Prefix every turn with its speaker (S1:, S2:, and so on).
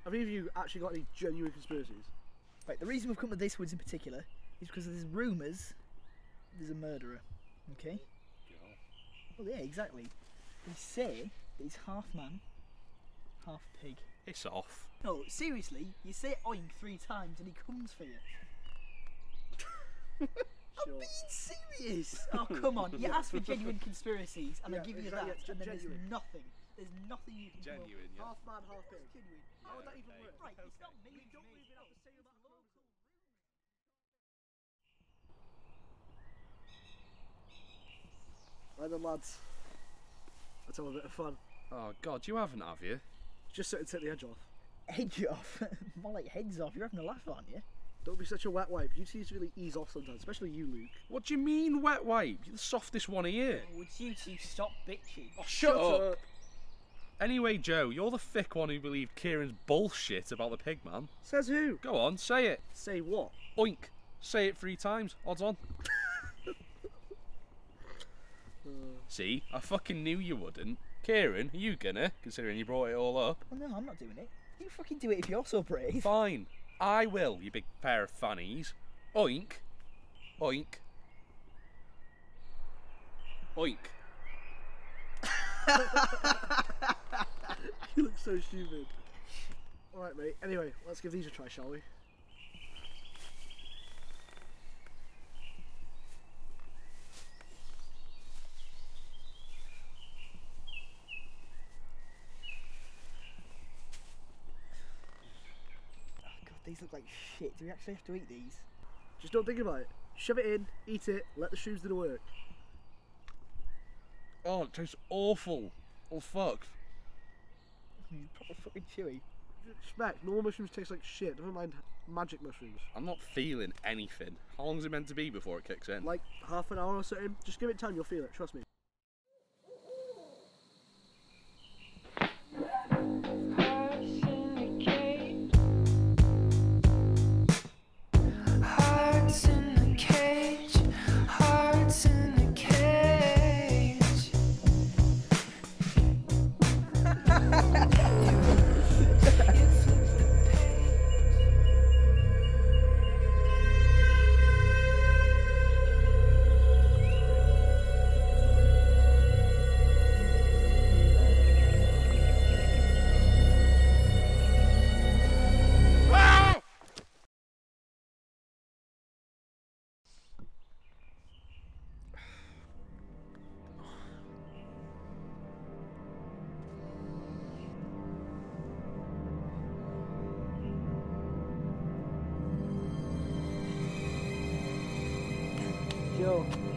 S1: Have any of you actually got any genuine conspiracies?
S2: Right, the reason we've come to this woods in particular is because there's rumours there's a murderer. Okay?
S3: Yeah.
S2: Well, yeah, exactly. They say that he's half man, half pig.
S3: It's off.
S2: No, seriously, you say oink 3 times and he comes for you. I'm being serious! Oh, come on. You ask for genuine conspiracies and I give you that, and then there's nothing. There's nothing you can
S3: Genuine,
S2: do.
S3: yeah.
S1: Half man, half pig.
S2: Genuine.
S1: How would that even work?
S2: Right, it's not me.
S1: You don't even have to say about local. Right then, lads. Let's have a bit of fun.
S3: Oh God, you haven't, have you?
S1: Just sit and take the edge off.
S2: Edge off? More like heads off. You're having a laugh, aren't you?
S1: Don't be such a wet wipe. You two really ease off sometimes, especially you, Luke.
S3: What do you mean, wet wipe? You're the softest one here.
S2: Would you two stop bitching?
S3: Oh, shut up. Anyway, Joe, you're the thick one who believed Kieran's bullshit about the pigman.
S1: Says who?
S3: Go on, say it.
S1: Say what?
S3: Oink. Say it 3 times. Odds on. See, I fucking knew you wouldn't. Kieran, are you gonna, considering you brought it all up?
S2: Well, no, I'm not doing it. You fucking do it if you're so brave.
S3: Fine. I will, you big pair of fannies. Oink. Oink. Oink.
S1: You look so stupid. Alright, mate. Anyway, let's give these a try, shall we?
S2: These look like shit. Do we actually have to eat these?
S1: Just don't think about it. Shove it in, eat it, let the shoes do the work.
S3: Oh, it tastes awful. All fucked.
S2: Proper fucking chewy.
S1: Respect, normal mushrooms taste like shit. Never mind magic mushrooms.
S3: I'm not feeling anything. How long is it meant to be before it kicks in?
S1: Like half an hour or something. Just give it time, you'll feel it. Trust me.
S2: Joe.